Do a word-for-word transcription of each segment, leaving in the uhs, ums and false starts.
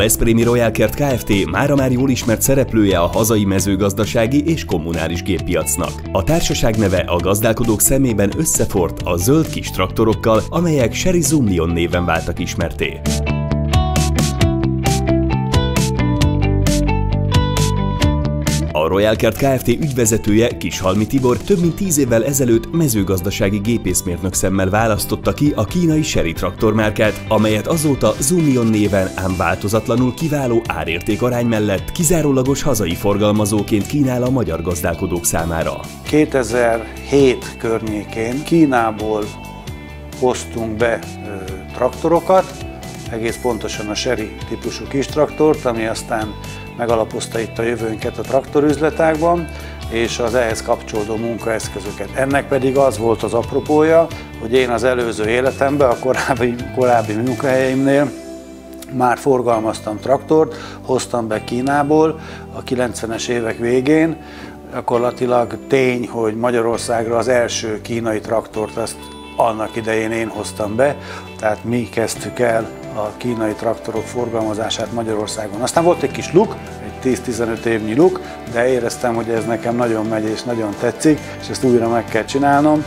Veszprémi Royal Kert Kft. Mára már jól ismert szereplője a hazai mezőgazdasági és kommunális géppiacnak. A társaság neve a gazdálkodók szemében összefort a zöld kis traktorokkal, amelyek Chery Zoomlion néven váltak ismertté. A Royal Kert Kft. Ügyvezetője, Kishalmi Tibor több mint tíz évvel ezelőtt mezőgazdasági gépészmérnök szemmel választotta ki a kínai Chery traktormárkát, amelyet azóta Zoomlion néven, ám változatlanul kiváló árérték-arány mellett kizárólagos hazai forgalmazóként kínál a magyar gazdálkodók számára. kétezer-hét környékén Kínából hoztunk be ö, traktorokat, egész pontosan a Chery típusú kis traktort, ami aztán megalapozta itt a jövőnket a traktorüzletákban, és az ehhez kapcsolódó munkaeszközöket. Ennek pedig az volt az apropója, hogy én az előző életemben, a korábbi, korábbi munkahelyeimnél már forgalmaztam traktort, hoztam be Kínából a kilencvenes évek végén. Gyakorlatilag tény, hogy Magyarországra az első kínai traktort azt annak idején én hoztam be, tehát mi kezdtük el a kínai traktorok forgalmazását Magyarországon. Aztán volt egy kis luk, egy tíz-tizenöt évnyi luk, de éreztem, hogy ez nekem nagyon megy és nagyon tetszik, és ezt újra meg kell csinálnom.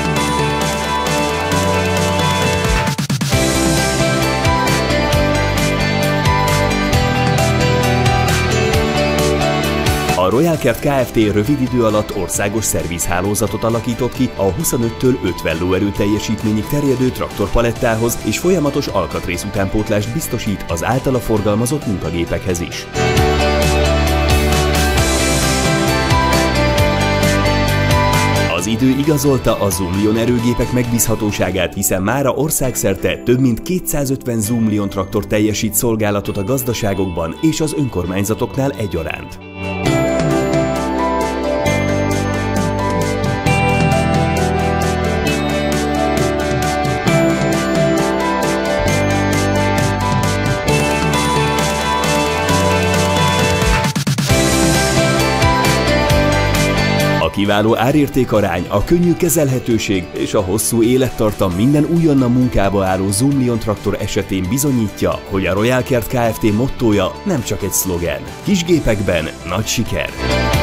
A Royal Kert Kft. Rövid idő alatt országos szervizhálózatot alakított ki a huszonöttől ötven lóerő teljesítményig terjedő traktorpalettához, és folyamatos alkatrész utánpótlást biztosít az általa forgalmazott munkagépekhez is. Az idő igazolta a Zoomlion erőgépek megbízhatóságát, hiszen mára országszerte több mint kétszázötven Zoomlion traktor teljesít szolgálatot a gazdaságokban és az önkormányzatoknál egyaránt. A kiváló árérték-arány, a könnyű kezelhetőség és a hosszú élettartam minden újonnan munkába álló Zoomlion traktor esetén bizonyítja, hogy a Royal Kert Kft. Mottója nem csak egy szlogen. Kisgépekben nagy siker!